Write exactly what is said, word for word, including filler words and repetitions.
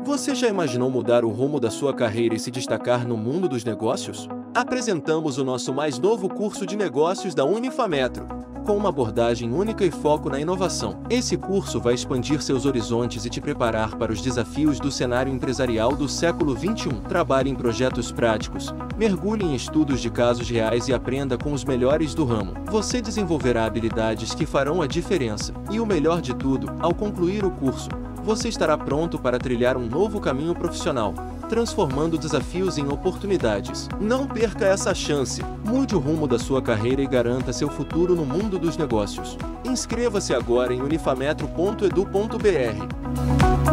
Você já imaginou mudar o rumo da sua carreira e se destacar no mundo dos negócios? Apresentamos o nosso mais novo curso de negócios da Unifametro, com uma abordagem única e foco na inovação. Esse curso vai expandir seus horizontes e te preparar para os desafios do cenário empresarial do século vinte e um. Trabalhe em projetos práticos, mergulhe em estudos de casos reais e aprenda com os melhores do ramo. Você desenvolverá habilidades que farão a diferença. E o melhor de tudo, ao concluir o curso, você estará pronto para trilhar um novo caminho profissional, transformando desafios em oportunidades. Não perca essa chance. Mude o rumo da sua carreira e garanta seu futuro no mundo dos negócios. Inscreva-se agora em unifametro ponto edu ponto br.